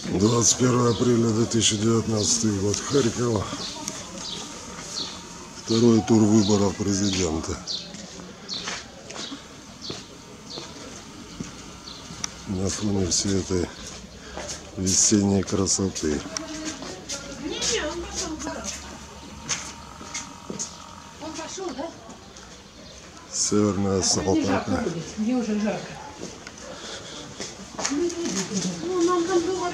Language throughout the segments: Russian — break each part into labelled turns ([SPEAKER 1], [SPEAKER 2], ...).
[SPEAKER 1] 21 апреля 2019 год. Харьков. Второй тур выборов президента. На фоне всей этой весенней красоты.
[SPEAKER 2] Он пошел, да?
[SPEAKER 1] Северная Салтовка.
[SPEAKER 2] Мне уже жарко. Ну, нам там было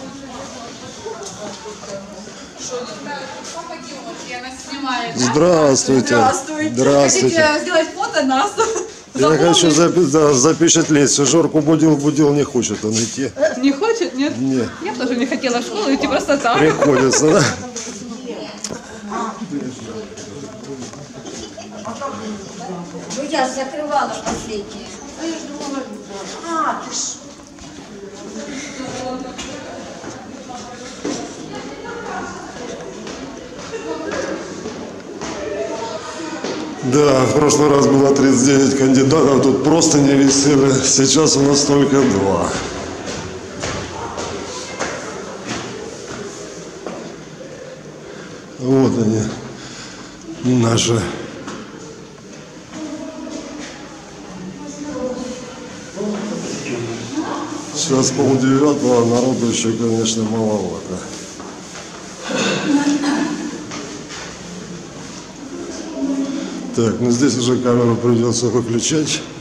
[SPEAKER 1] Здравствуйте. Здравствуйте.
[SPEAKER 2] Хотите сделать фото нас?
[SPEAKER 1] Я хочу запечатлеть. Жорку будил, не хочет он идти.
[SPEAKER 2] Не хочет, нет?
[SPEAKER 1] Нет.
[SPEAKER 2] Я тоже не хотела в школу идти просто так.
[SPEAKER 1] Приходится, да?
[SPEAKER 3] Ну я закрывала последнее. А, ты ж.
[SPEAKER 1] Да, в прошлый раз было 39 кандидатов, тут просто не висели. Сейчас у нас только 2. Вот они, наши. Сейчас 8:30, а народу еще, конечно, маловато. Так, ну здесь уже камеру придется выключать.